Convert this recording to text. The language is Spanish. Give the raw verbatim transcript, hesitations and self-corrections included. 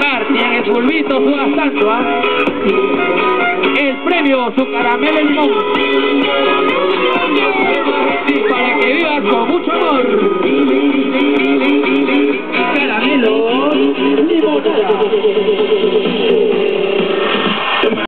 trabajar, ni en el bulbito su gastando, ¿ah? El premio, su caramelo de limón. Para que vivas con mucho amor. Caramelo limonada.